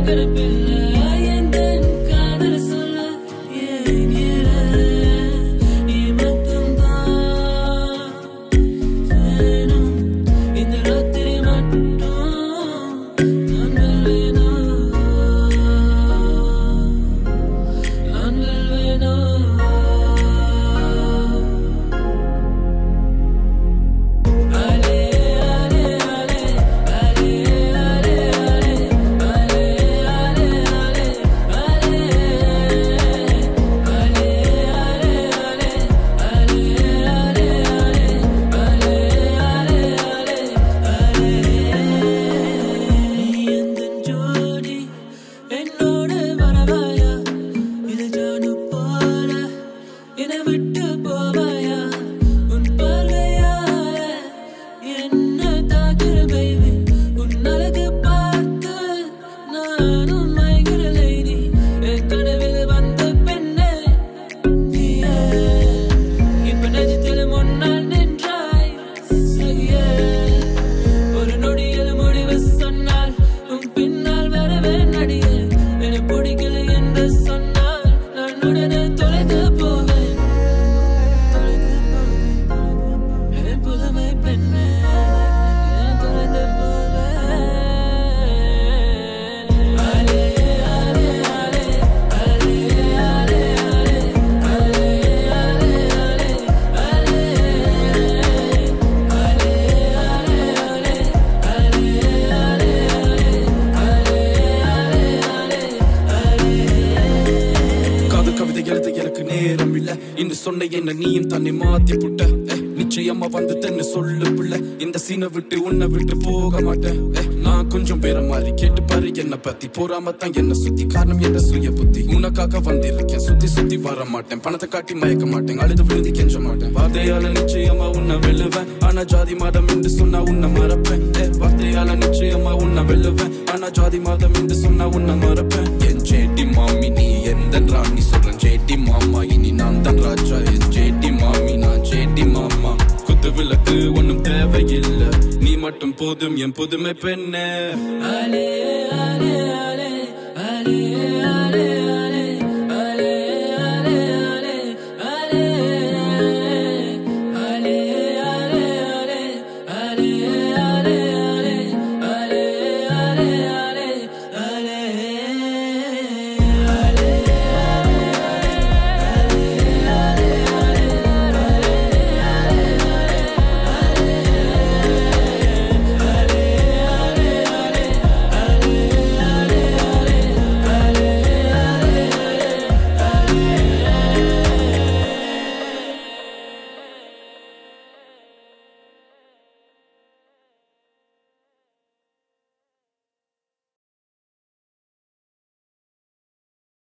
சொன்ன என்ன நீயும் தன்னை மாத்தி புட்ட நிச்சயமா வந்துட்டேன்னு சொல்லு பிள்ளை இந்த சீனை விட்டு உன்னை விட்டு போக மாட்டேன் நான் கொஞ்சம் வேற மாதிரி கேட்டு பாரு என்ன பத்தி போறாம தான் என்ன சுத்தி காரணம் என்ன சுய புத்தி உனக்காக வந்திருக்கேன் சுத்தி சுத்தி வர மாட்டேன் பணத்தை காட்டி மயக்க மாட்டேன் அழுது விழுந்து கெஞ்ச மாட்டேன் வார்த்தையால நிச்சயமா உன்னை வெல்லுவேன் ஆனா ஜாதி மதம் என்று சொன்னா உன்னை மறப்பேன் வார்த்தையால நிச்சயமா உன்னை வெல்லுவேன் ஆனா ஜாதி மதம் என்று சொன்னா உன்னை மறப்பேன் என் ஜேடி மாமி நீ எந்த ராணி சொல்றேன் ஜேடி மாமா இனி நான் தான் ராஜா என் ஜேடி மாமி நான் ஜேடி மாமா குத்து விளக்கு ஒன்னும் தேவையில்லை நீ மட்டும் போதும் என் புதுமை பெண்ணே.